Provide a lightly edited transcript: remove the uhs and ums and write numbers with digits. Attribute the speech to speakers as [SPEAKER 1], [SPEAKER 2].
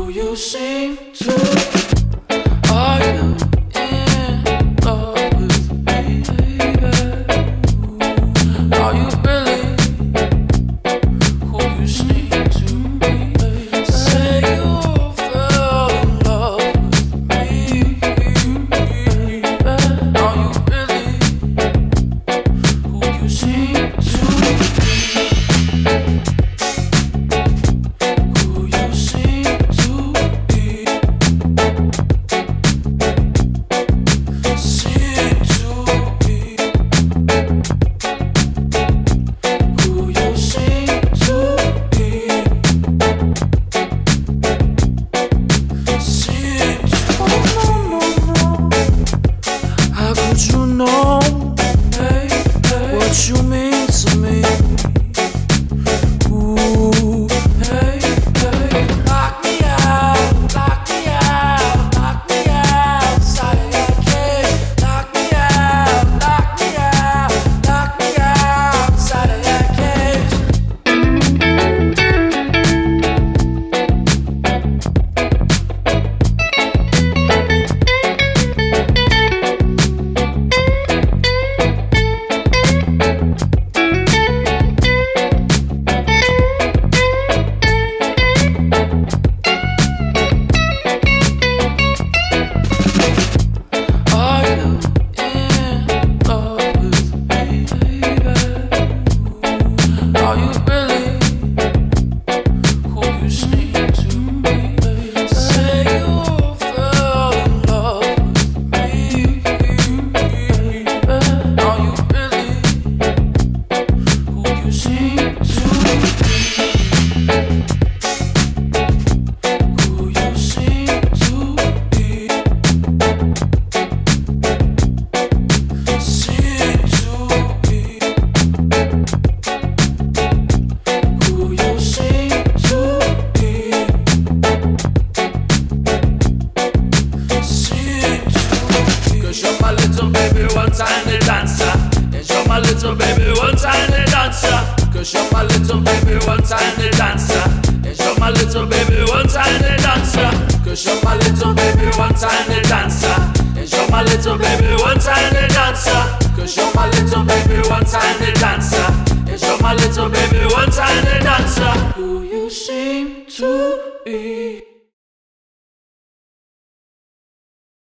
[SPEAKER 1] you seem to. Are you in love with me, baby? Are you really who you seem to be? Say you fell in love with me. Are you really who you seem to be? You know what you mean to me. Ooh, hey, hey. Lock me out, lock me out, lock me outside of that cage. Lock me out, lock me out, lock me outside of that cage. Are you really who you seem to be? Say you fell in love with me. Are you really who you seem to be? Who you seem to be? Seem to be. Cause you're my little baby, one tiny dancer. Yes, you're my little baby, one tiny dancer. Cause you're my little baby, one tiny dancer. Yes, you're my little baby, one tiny dancer. Cause you're my little baby, one tiny dancer. Yes, you're my little baby, one tiny dancer. Cause you're my little baby, one tiny dancer. Yes, you're my little baby, one tiny dancer. Who you seem to be.